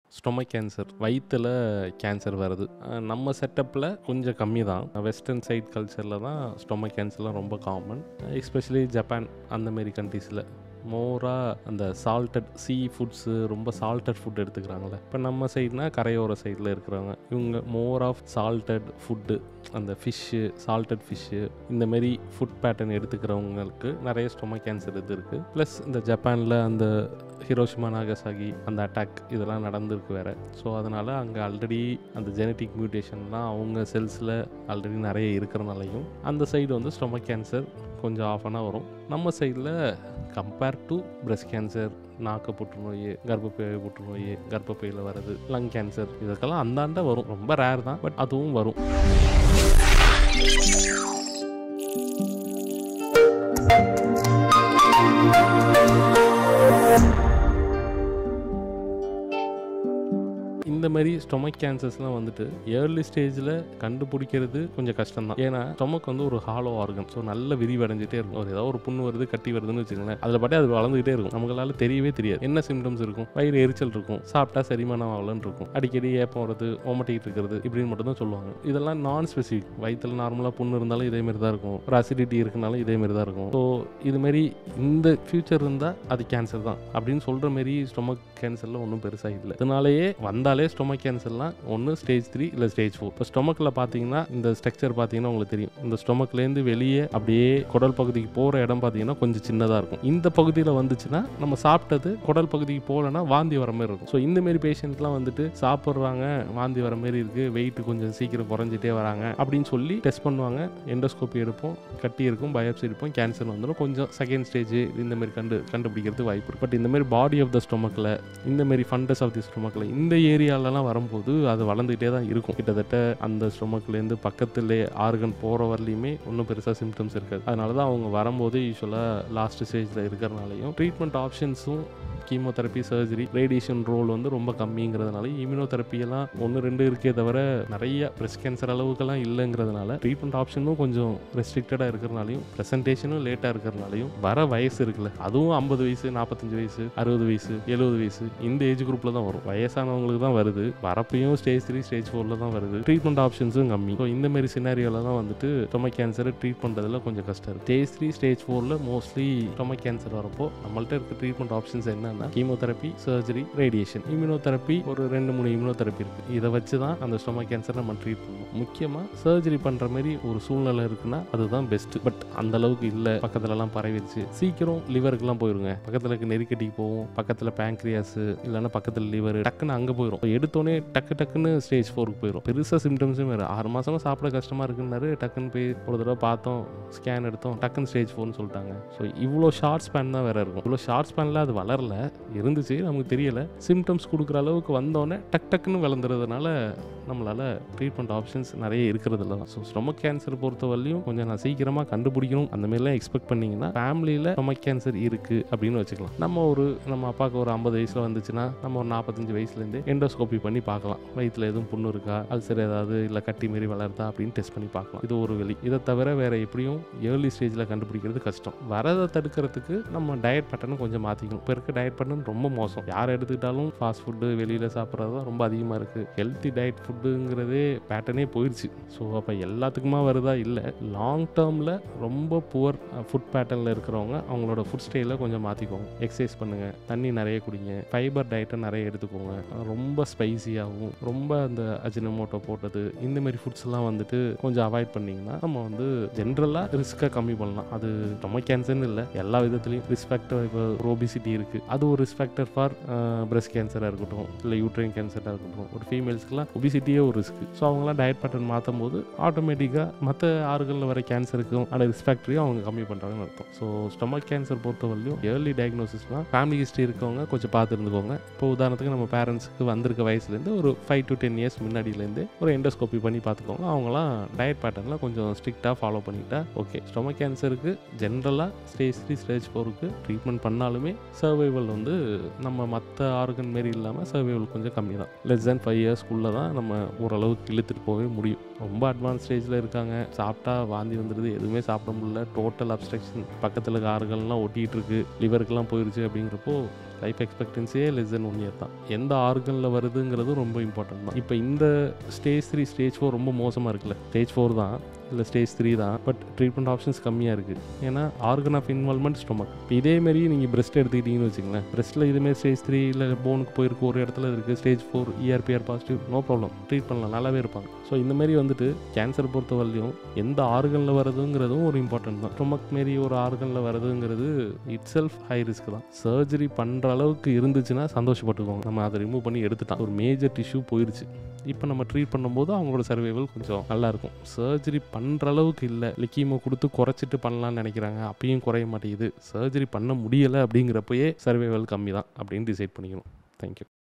Stomach cancer, வயிற்றில் cancer வருது. நம்ம செட்டப்பில் கொஞ்சம் கம்மி தான். வெஸ்டர்ன் சைட் கல்ச்சரில் தான் ஸ்டொமக் கேன்சர்லாம் ரொம்ப காமன். எஸ்பெஷலி ஜப்பான் அந்தமாரி கண்ட்ரீஸில் மோராக அந்த சால்டட் ஃபுட்ஸு, ரொம்ப சால்டட் ஃபுட் எடுத்துக்கிறாங்களே. இப்போ நம்ம சைட்னா கரையோர சைடில் இருக்கிறவங்க இவங்க மோர் ஆஃப் சால்டட் ஃபுட்டு, அந்த ஃபிஷ்ஷு, சால்டட் ஃபிஷ்ஷு, இந்தமாரி ஃபுட் பேட்டர்ன் எடுத்துக்கிறவங்களுக்கு நிறைய ஸ்டொமக் கேன்சர் இது இருக்குது. ப்ளஸ் இந்த ஜப்பானில் அந்த ஹிரோஷிமா நாகசாகி அந்த அட்டாக் இதெல்லாம் நடந்திருக்கு வேறு. ஸோ அதனால் அங்கே ஆல்ரெடி அந்த ஜெனட்டிக் மியூட்டேஷன்லாம் அவங்க செல்ஸில் ஆல்ரெடி நிறைய இருக்கிறனாலையும் அந்த சைடு வந்து ஸ்டொமக் கேன்சர் கொஞ்சம் ஆஃபனாக வரும். நம்ம சைடில் கம்பேர் டு பிரஸ்ட் கேன்சர், நாக்கு புற்றுநோய், கர்ப்பப்பை புற்றுநோய், கர்ப்பப்பையில் வர்றது, லங் கேன்சர், இதுக்கெல்லாம் அந்தாண்ட வரும். ரொம்ப ரேர் தான், பட் அதுவும் வரும். இந்த மாதிரி ஸ்டொமக் கேன்சர்ஸ்லாம் வந்துட்டு ஏர்லி ஸ்டேஜில் கண்டுபிடிக்கிறது கொஞ்சம் கஷ்டம் தான். ஏன்னா ஸ்டொமக் வந்து ஒரு ஹாலோ ஆர்கன். ஸோ நல்ல விரிவடைஞ்சிட்டே இருக்கும். ஒரு ஏதாவது ஒரு புண்ணு வருது, கட்டி வருதுன்னு வச்சுக்கோங்களேன், அதில் பாட்டே அது வளர்ந்துகிட்டே இருக்கும். நம்மளால தெரியவே தெரியாது. என்ன சிம்டம்ஸ் இருக்கும்? வயிறு எரிச்சல் இருக்கும், சாப்பிட்டா செரிமானம் ஆகலன்னு இருக்கும், அடிக்கடி ஏப்பம் வருது, ஓமட்டிக்கிட்டு இருக்கிறது, இப்படின்னு மட்டும் தான் சொல்லுவாங்க. இதெல்லாம் நான் ஸ்பெசிஃபிக். வயிற்றில் நார்மலாக புண்ணு இருந்தாலும் இதேமாரி தான் இருக்கும், ஒரு அசிடிட்டி இருக்குனாலும் இதேமாரி தான் இருக்கும். ஸோ இதுமாரி இந்த ஃபியூச்சர் இருந்தால் அது கேன்சர் தான் அப்படின்னு சொல்கிற மாரி ஸ்டொமக் கேன்சரில் ஒன்றும் பெருசாக இல்லை. இதனாலேயே வந்தாலே ஸ்டொமக் கேன்சர்லாம் ஒன்று ஸ்டேஜ் 3 இல்லை ஸ்டேஜ் 4. இப்போ ஸ்டொமக்கில் பார்த்தீங்கன்னா இந்த ஸ்ட்ரக்சர் பார்த்தீங்கன்னா உங்களுக்கு தெரியும். இந்த ஸ்டொமக்லேருந்து வெளியே அப்படியே குடல் பகுதிக்கு போகிற இடம் பார்த்தீங்கன்னா கொஞ்சம் சின்னதாக இருக்கும். இந்த பகுதியில் வந்துச்சுன்னா நம்ம சாப்பிட்டது குடல் பகுதிக்கு போகலன்னா வாந்தி வர மாதிரி இருக்கும். ஸோ இந்தமாரி பேஷண்ட்லாம் வந்துட்டு சாப்பிட்றாங்க, வாந்தி வர மாதிரி இருக்குது, வெயிட் கொஞ்சம் சீக்கிரம் குறைஞ்சிட்டே வராங்க அப்படின்னு சொல்லி டெஸ்ட் பண்ணுவாங்க. எண்டோஸ்கோப்பி எடுப்போம், கட்டி இருக்கும், பயாப்சி எடுப்போம், கேன்சர் வந்துடும். கொஞ்சம் செகண்ட் ஸ்டேஜ் இந்தமாரி கண்டுபிடிக்கிறதுக்கு வாய்ப்பு இருக்குது. பட் இந்தமாரி பாடி ஆஃப் த ஸ்டொமக்கில், இந்தமாரி ஃபண்டஸ் ஆஃப் தி ஸ்டொமக்கில் இந்த ஏரியாலலாம் வரும்போது அது வளர்ந்துகிட்டே தான் இருக்கும். கிட்டத்தட்ட அந்த ஸ்டொமக்லேருந்து பக்கத்துல ஆர்கன் போகிற வரலையுமே ஒன்றும் பெருசாக சிம்டம்ஸ் இருக்காது. அதனால தான் அவங்க வரும்போது யூஸ்வலாக லாஸ்ட் ஸ்டேஜில் இருக்கிறனாலையும் ட்ரீட்மெண்ட் ஆப்ஷன்ஸும் கீமோதெரப்பி, சர்ஜரி, ரேடியேஷன் ரோல் வந்து ரொம்ப கம்மிங்கிறதுனால இம்யூனோதெரப்பியெல்லாம் 1-2 இருக்கே தவிர நிறைய பிரஸ்ட் கேன்சர் அளவுக்கெல்லாம் இல்லைங்கிறதுனால ட்ரீட்மெண்ட் ஆப்ஷனும் கொஞ்சம் ரெஸ்ட்ரிக்டடாக இருக்கிறனாலையும் ப்ரெசன்டேஷனும் லேட்டாக இருக்கிறனாலையும் வர வயசு இருக்குல்ல, அதுவும் 50 வயசு, 45 வயசு, 60 வயசு, 70 வயசு இந்த ஏஜ் குரூப்பில் தான் வரும். வயசானவங்களுக்கு தான் வருது. வரப்பையும் ஸ்டேஜ் 3, ஸ்டேஜ் 4 தான் வருது. ட்ரீட்மெண்ட் ஆப்ஷன்ஸும் கம்மி. ஸோ இந்த மாதிரி சினாரியோவில் தான் வந்துட்டு ஸ்டொமக் கேன்சரை ட்ரீட் பண்ணுறதுல கொஞ்சம் கஷ்டம் இருக்குது. ஸ்டேஜ் 3, ஸ்டேஜ் 4ல் மோஸ்ட்லி ஸ்டொமக் கேன்சர் வரப்போ நம்மள்ட்ட இருக்க ட்ரீட்மெண்ட் ஆப்ஷன்ஸ் என்னன்னா கீமோதெரப்பி, சர்ஜரி, ரேடியேஷன். இம்யூனோதெரப்பி ஒரு 2-3 இம்யூனோதெரப்பி இருக்குது. இதை வச்சு தான் அந்த ஸ்டொமக் கேன்சரை நம்ம ட்ரீட் பண்ணுவோம். முக்கியமாக சர்ஜரி பண்ணுற மாதிரி ஒரு சூழ்நிலை இருக்குன்னா அதுதான் பெஸ்ட். பட் அந்த அளவுக்கு இல்லை, பக்கத்துலலாம் பரவிடுச்சு, சீக்கிரம் லிவருக்குலாம் போயிருங்க. பக்கத்தில் இருக்க நெருக்கடிக்கு போகும், பக்கத்தில் பேங்க்ரியாஸ் இல்லைன்னா பக்கத்தில் லிவர், டக்குன்னு அங்கே போயிடும். எடுத்தோடனே டக்குன்னு ஸ்டேஜ் 4க்கு போயிடும். பெருசாக சிம்டம்ஸும் வேறு. 6 மாதமாக சாப்பிட கஷ்டமாக இருக்குன்னாரு, டக்குன்னு போய் ஒரு தடவை பார்த்தோம், ஸ்கேன் எடுத்தோம், டக்குன்னு ஸ்டேஜ் 4ன்னு சொல்லிட்டாங்க. ஸோ இவ்வளோ ஷார்ட் ஸ்பேன் தான் வேறு இருக்கும். இவ்வளோ ஷார்ட் ஸ்பேனில் அது வளரல, இருந்துச்சு, நமக்கு தெரியலை. சிம்டம்ஸ் கொடுக்குற அளவுக்கு வந்தோடனே டக்குன்னு வளர்ந்துறதுனால நம்மளால் ட்ரீட்மெண்ட் ஆப்ஷன்ஸ் நிறைய இருக்கிறதில்ல தான். ஸோ ஸ்டொமக் கேன்சர் பொறுத்தவரையும் கொஞ்சம் நான் சீக்கிரமாக கண்டுபிடிக்கணும் அந்த மாதிரிலாம் எக்ஸ்பெக்ட் பண்ணிங்கன்னா ஃபேமிலியில் ஸ்டொமக் கேன்சர் இருக்குது அப்படின்னு வச்சுக்கலாம். நம்ம அப்பாவுக்கு ஒரு 50 வயசில் வந்துச்சுன்னா நம்ம ஒரு 45 வயசுலேருந்தே எண்டோஸ்கோப்பி பண்ணி பார்க்கலாம். வயிற்றில் எதுவும் புண்ணு இருக்கா, அல்சர் ஏதாவது இல்லை கட்டி மாரி வளருதா அப்படின்னு டெஸ்ட் பண்ணி பார்க்கலாம். இது ஒரு வழி. இதை தவிர வேறு எப்படியும் ஏர்லி ஸ்டேஜில் கண்டுபிடிக்கிறது கஷ்டம். வரதை தடுக்கிறதுக்கு நம்ம டயட் பேட்டர்னும் கொஞ்சம் மாற்றிக்கணும். இப்போ இருக்க டயட் பேட்டர்ன் ரொம்ப மோசம். யார் எடுத்துக்கிட்டாலும் ஃபாஸ்ட் ஃபுட்டு, வெளியில் சாப்பிட்றது தான் ரொம்ப அதிகமாக இருக்குது. ஹெல்த்தி டயட் ஃபுட்டுங்கிறதே பேட்டர்னே போயிடுச்சு. ஸோ அப்போ எல்லாத்துக்குமா வருதா? இல்லை. லாங் டேர்மில் ரொம்ப புவர் ஃபுட் பேட்டர்னில் இருக்கிறவங்க அவங்களோட ஃபுட் ஸ்டைலை கொஞ்சம் மாற்றிக்கோங்க. எக்ஸசைஸ் பண்ணுங்கள், தண்ணி நிறைய குடிங்க, ஃபைபர் டயட்டை நிறைய எடுத்துக்கோங்க. ரொம்ப ஸ்பைசியாகவும் ரொம்ப அந்த அஜினமோட்டோ போட்டது இந்தமாரி ஃபுட்ஸ்லாம் வந்துட்டு கொஞ்சம் அவாய்ட் பண்ணிங்கன்னா நம்ம வந்து ஜென்ரலாக ரிஸ்க்கை கம்மி பண்ணலாம். அது ஸ்டொமக் கேன்சர்னு இல்லை, எல்லா விதத்துலையும் ரிஸ்க் ஃபேக்டர். இப்போ ஒபிசிட்டி இருக்குது, அது ஒரு ரிஸ்க் ஃபேக்டர் ஃபார் பிரஸ்ட் கேன்சராக இருக்கட்டும் இல்லை யூட்ரைன் கேன்சராக இருக்கட்டும். ஒரு ஃபீமேல்ஸ்க்குலாம் ஒபிசிட்டியே ஒரு ரிஸ்க். ஸோ அவங்களாம் டயட் பேட்டர்ன் மாற்றும் போது ஆட்டோமேட்டிக்காக மற்ற ஆறுகளில் வர கேன்சருக்கும் அந்த ரிஸ்க் ஃபேக்டரையும் அவங்க கம்மி பண்ணுறாங்கன்னு அர்த்தம். ஸோ ஸ்டொமக் கேன்சர் பொறுத்தவரையும் ஏர்லி டயக்னோசிஸ்லாம் ஃபேமிலி ஹிஸ்ட்ரி இருக்கவங்க கொஞ்சம் பார்த்து இருந்துக்கோங்க. இப்போ உதாரணத்துக்கு நம்ம பேரண்ட்ஸுக்கு வந்திருக்க வயசுலேருந்து ஒரு 5 to 10 இயர்ஸ் முன்னாடியிலேருந்து ஒரு எண்டோஸ்கோப்பி பண்ணி பார்த்துக்கோங்க. அவங்களாம் டயட் பேட்டர்னில் கொஞ்சம் ஸ்ட்ரிக்டாக ஃபாலோ பண்ணிக்கிட்டா ஓகே. ஸ்டொமக் கேன்சருக்கு ஜென்ரலாக ஸ்டேஜ் 3, ஸ்டேஜ் 4க்கு ட்ரீட்மெண்ட் பண்ணாலுமே சர்வைவல் வந்து நம்ம மற்ற ஆர்கன் மாரி இல்லாமல் சர்வைவல் கொஞ்சம் கம்மி தான். லெஸ் தென் 5 இயர்ஸ்க்குள்ளே தான் நம்ம ஓரளவுக்கு இழுத்துட்டு போகவே முடியும். ரொம்ப அட்வான்ஸ் ஸ்டேஜில் இருக்காங்க, சாப்பிட்டா வாந்தி வந்துடுது, எதுவுமே சாப்பிட முடியல, டோட்டல் அப்ஸ்ட்ரக்ஷன், பக்கத்தில் இருக்க ஆறுகள்லாம் ஒட்டிகிட்டு இருக்கு, லிவருக்கெல்லாம் போயிடுச்சு அப்படிங்கிறப்போ லைஃப் எக்ஸ்பெக்டன்சியே லெஸ் தென் 1 இயர் தான். எந்த ஆர்கனில் வருதுங்கிறது ரொம்ப இம்பார்ட்டன்ட் தான். இப்போ இந்த ஸ்டேஜ் 3 ஸ்டேஜ் 4 ரொம்ப மோசமாக இருக்குல்ல, ஸ்டேஜ் 4 தான் இல்லை ஸ்டேஜ் 3 தான், பட் ட்ரீட்மெண்ட் ஆப்ஷன்ஸ் கம்மியாக இருக்குது. ஏன்னா ஆர்கன் ஆஃப் இன்வால்மெண்ட் ஸ்டொமக். இப்போ இதேமாரி நீங்கள் பிரெஸ்ட் எடுத்துக்கிட்டீங்கன்னு வச்சுங்களேன், பிரெஸ்ட்டில் இதுமாரி ஸ்டேஜ் 3 இல்லை போனுக்கு போயிருக்கு, ஒரு இடத்துல இருக்குது stage 4 ERPR positive, no problem, treat பண்ணலாம், நல்லாவே இருப்பாங்க. ஸோ இந்தமாரி வந்துட்டு கேன்சர் பொறுத்த வரலையும் எந்த ஆர்கனில் வருதுங்கிறதும் ஒரு இம்பார்ட்டன்ட் தான். ஸ்டொமக் மாரி ஒரு ஆர்கனில் வருதுங்கிறது இட் செல்ஃப் ஹை ரிஸ்க் தான். சர்ஜரி பண்ணுற அளவுக்கு இருந்துச்சுன்னா சந்தோஷப்பட்டுக்கோங்க, நம்ம அதை ரிமூவ் பண்ணி எடுத்துட்டான், ஒரு மேஜர் டிஷ்யூ போயிடுச்சு. இப்போ நம்ம ட்ரீட் பண்ணும்போது அவங்களோட சர்வைவல் கொஞ்சம் நல்லாயிருக்கும். சர்ஜரி பண்ணுற அளவுக்கு இல்லை, லிக்கீமோ கொடுத்து குறைச்சிட்டு பண்ணலான்னு நினைக்கிறாங்க, அப்பயும் குறைய மாட்டேங்குது. சர்ஜரி பண்ண முடியலை அப்படிங்கிறப்பயே சர்வைவல் கம்மி தான் அப்படின்னு டிசைட் பண்ணிக்கணும். தேங்க்யூ.